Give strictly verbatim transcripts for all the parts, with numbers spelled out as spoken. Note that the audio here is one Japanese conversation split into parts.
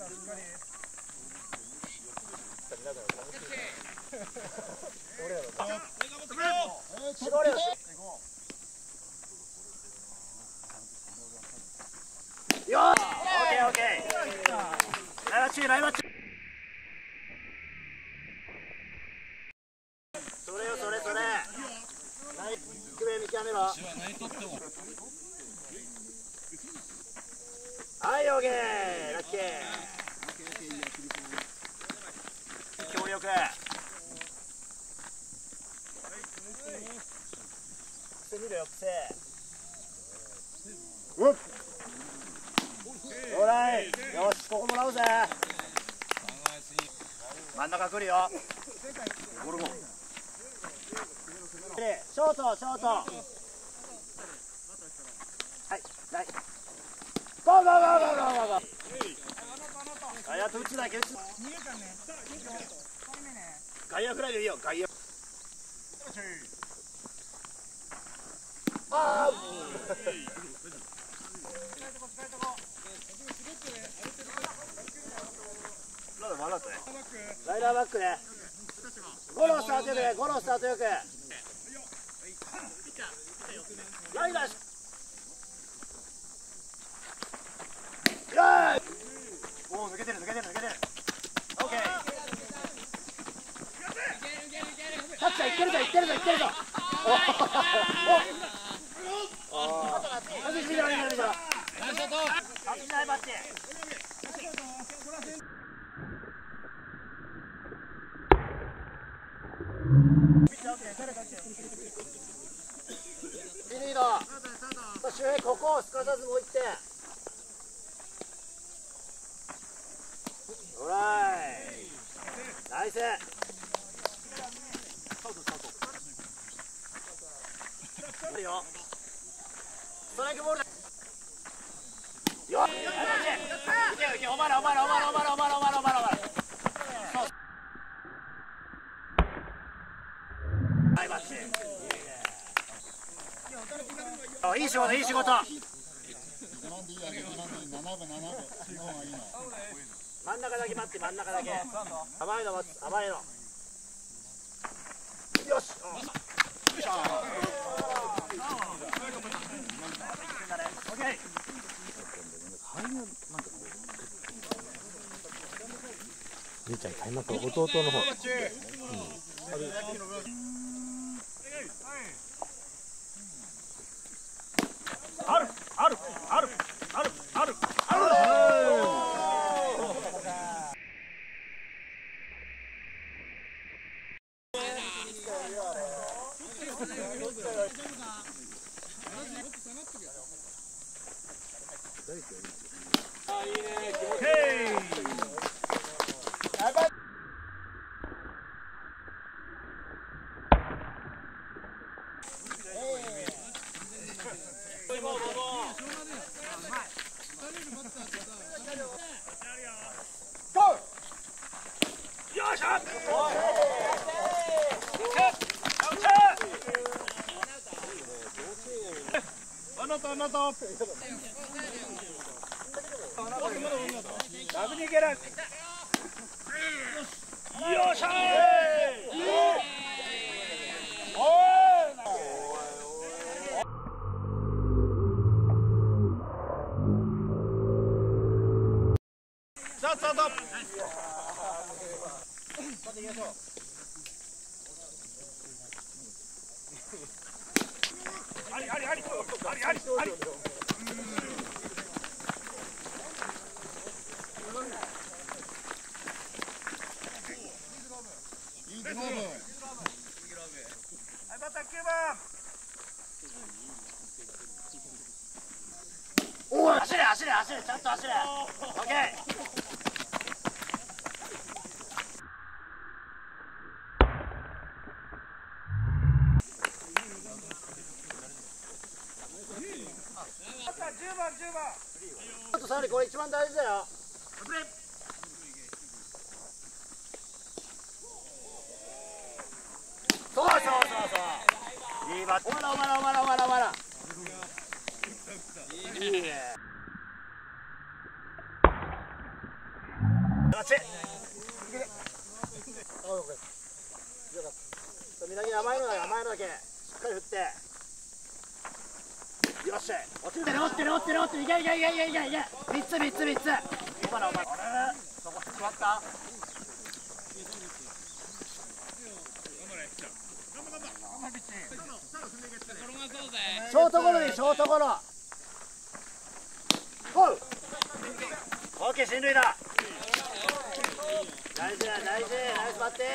絞れよ。よー。オッケーオッケー。ライバッチライバッチ。それよそれそれ。低め見極めろ。はい、オッケー、ラッキー。強力。癖見ろよ、癖。うっ。オーライ。よし、ここもらうぜ。真ん中来るよ。ゴルゴ。ショート、ショート。はい、はい。ゴーゴーゴーゴーゴーゴー。あ、やっと打つだけ打つ。外野フライでいいよ、外野。ああ。ライダーバックね。ゴロスタートよく、ゴロスタートよく。ライダー。おお、抜けてる抜けてる抜けてる。オッケー。タッチャーいってるぞいってるぞいってるぞ。おお。おお。外し見ろ見ろ見ろ。外しないバッチ。ビリード。周平ここをすかさずもう一点。オーライ。ナイス。いいよ。ストライクボールだ。よっ。いけいけ、お前らお前らお前らお前らお前らお前らお前らお前ら。はい、バッチ。いい仕事いい仕事。真ん中だけ待って真ん中だけ。甘いの待つ甘いの。よし。兄ちゃん開幕は弟の方。あるあるあるあるあるある。ダブに行ける。よっしゃー。さあスタート。ありありありありありあり。おい、走れ走れ走れ、ちゃんと走れ。オッケー。あとさらにこれ一番大事だよ。そうそうそうそう。いいバット。おまらおまらおまらおまらおまら。いいね。 ち南甘いのだけ甘いのだけしっかり振ってよっしゃ落ちる落ちてる落ちてる落ちてるいけいけいけいけいけいけ三つ三つ三つお前らお前あれそこ座ったショートゴロでショートゴロゴーオーケー進塁だ大事だ大事ナイスバッテ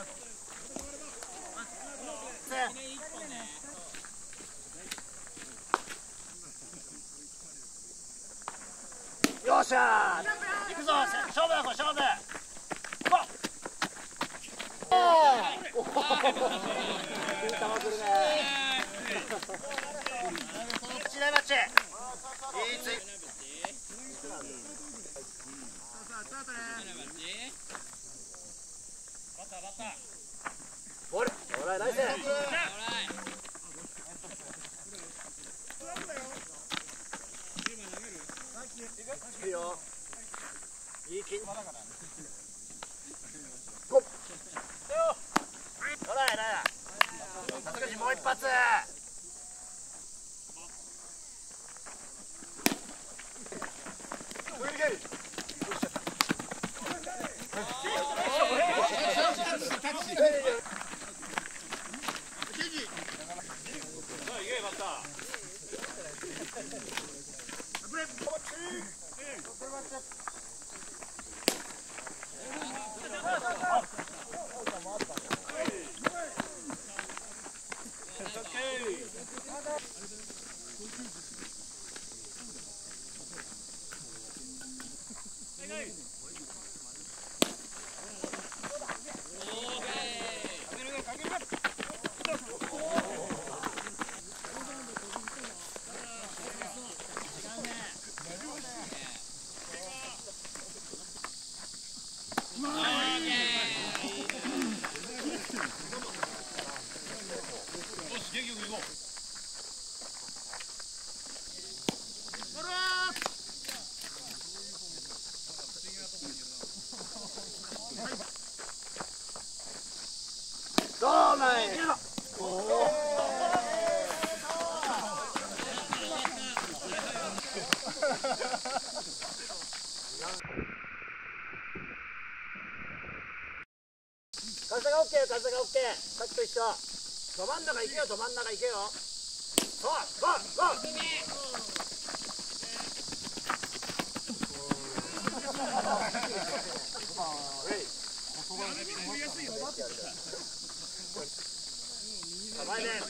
ーよっしゃー行くぞ勝負だこれ勝負おおいい球来るね一大マッチいいついボールオーライナイスいいよいい筋ゴッオーライナイスさすがにもう一発どうなんや風が OK 風が OK さっきと一緒ど真ん中行けよど真ん中行けよそうゴーゴー前で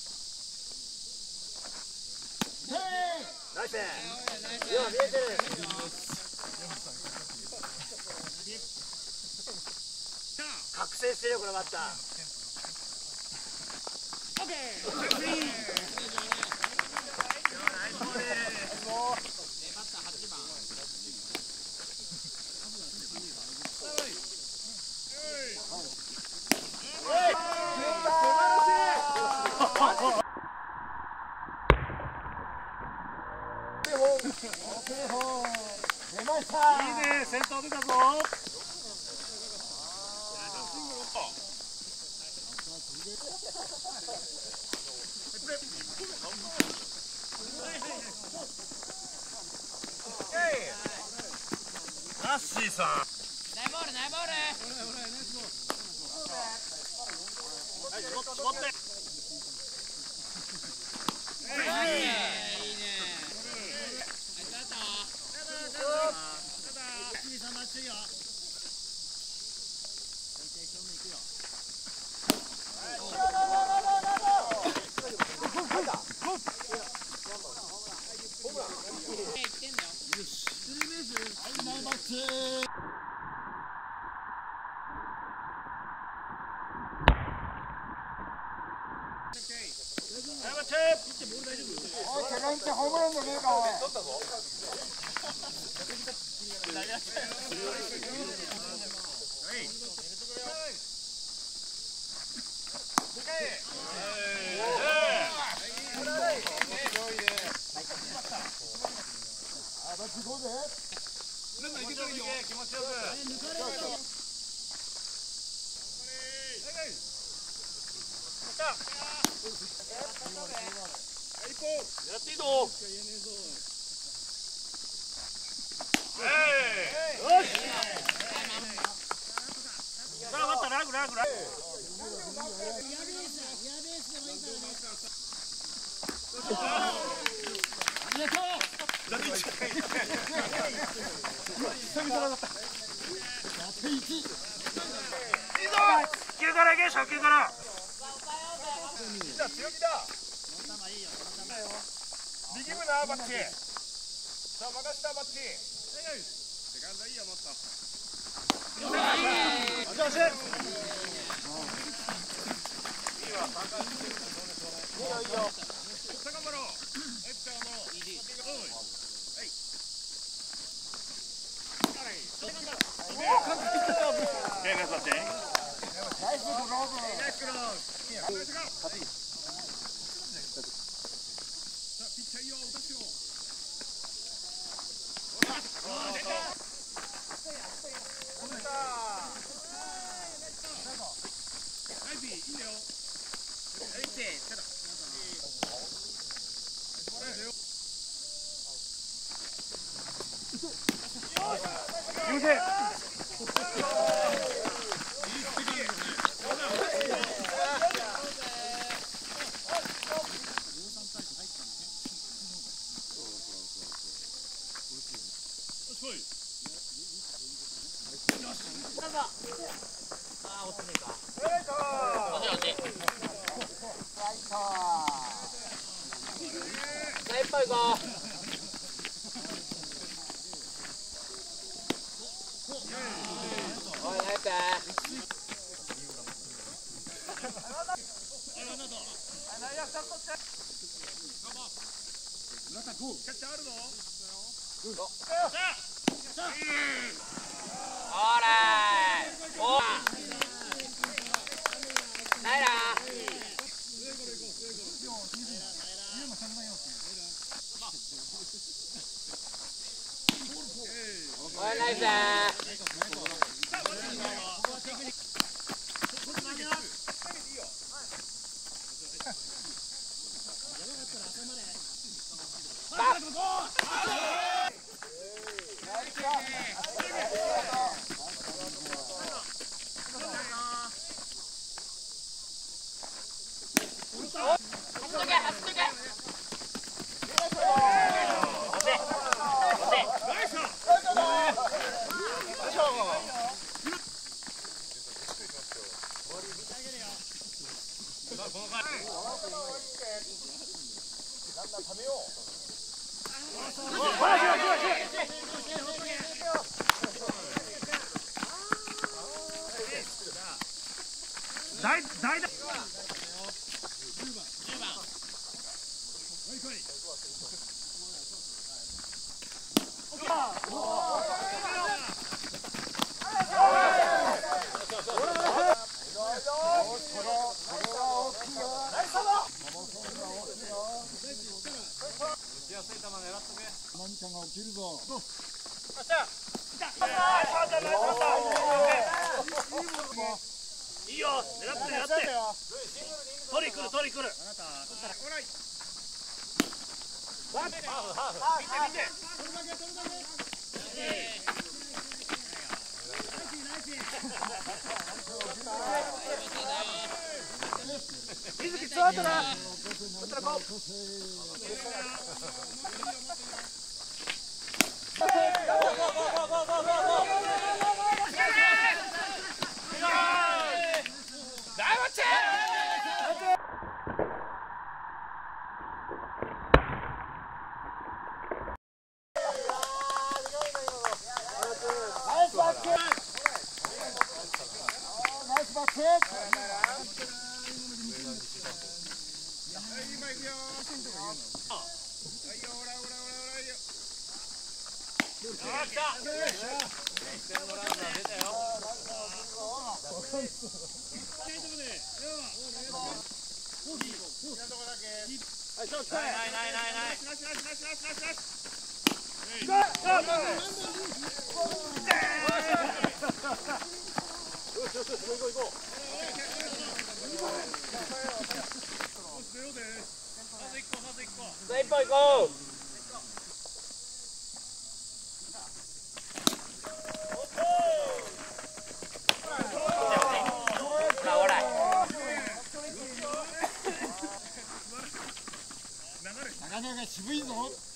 ナイス今見えてる覚醒してるよこのバッターオッケー出ましたいいね先頭出たぞナッシーさんナイボールナイボールはい絞って絞っていいねホームランだねえかおい。取ったぞ。あ、バッチゴーで。 気持ちよく。やっていいぞ。よし。さあ、待った、ラグラグラグ。初球からいけ、初球から。強気だ。右部な、バッチ。さあ、任したバッチ。セカンドいいよ、もっと。よしよし。いいわ、三回。いいよいいよ。さあ、頑張ろう。エッチャーの。いい。はい。ケンガさって。ナイスクローブ。ナイスクローブ。勝ち。さあ、ピッチャーいいよ、打たせよう。出た。ナイスいいんだよ。ナイスちょっと。優勢。大大だ。 何かが起きるぞ。 いいよ、狙って狙って。取り来る取り来る。見て見て。水木ツーアウトだ。 一本行こう。 長野が渋いぞ。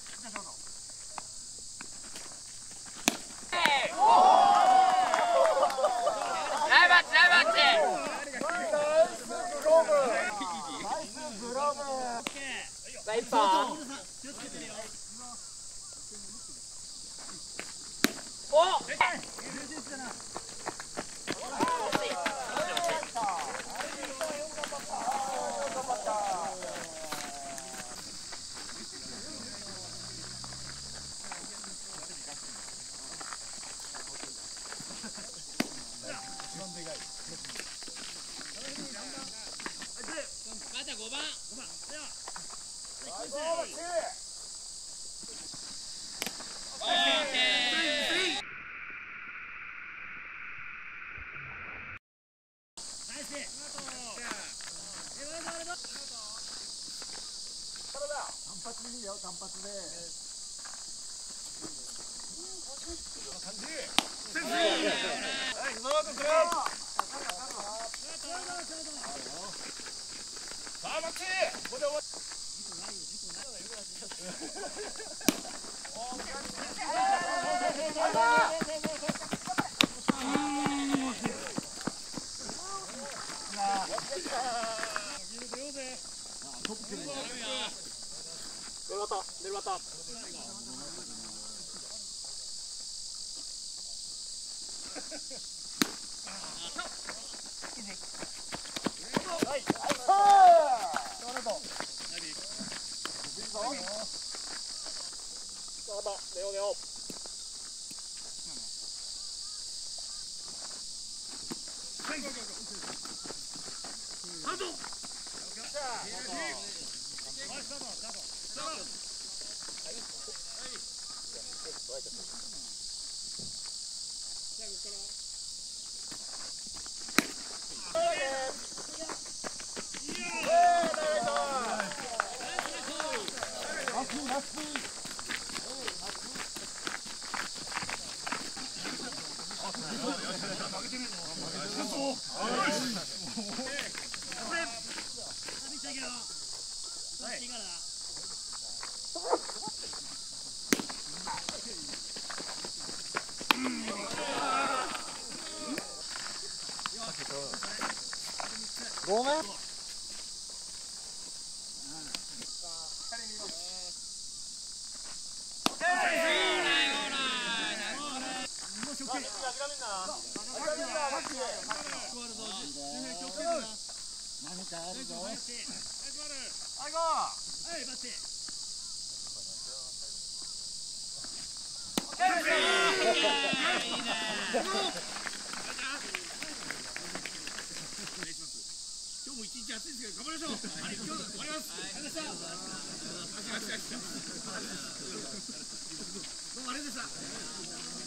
ナイバッチナイバッチ。さあ一本。お。 単発でいいよ、単発で。 出るわた、出るわた。 ごめん。何かあるぞ。 今日も一日暑いですけど頑張りましょう。はい、今日終わります。ありがとうございました。どうもありがとうございました。